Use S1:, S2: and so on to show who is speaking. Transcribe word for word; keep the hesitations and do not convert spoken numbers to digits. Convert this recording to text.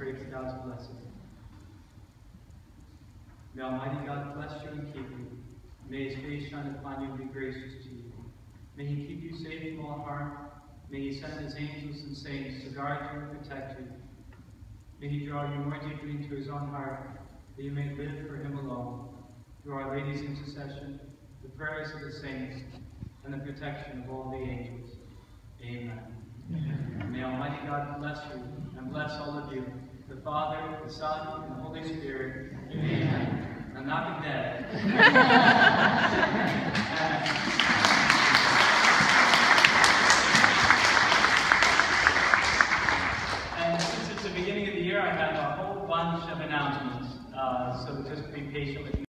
S1: pray for God's blessing. May Almighty God bless you and keep you. May his face shine upon you and be gracious to you. May he keep you safe from all harm. May he send his angels and saints to guard you and protect you. May he draw you more deeply into his own heart, that you may live for him alone. Through Our Lady's intercession, the prayers of the saints, and the protection of all the angels. Amen. Amen. May Almighty God bless you and bless all of you, the Father, the Son, and the Holy Spirit. Amen. I'm not dead. And since it's the beginning of the year, I have a whole bunch of announcements, uh, so just be patient with me.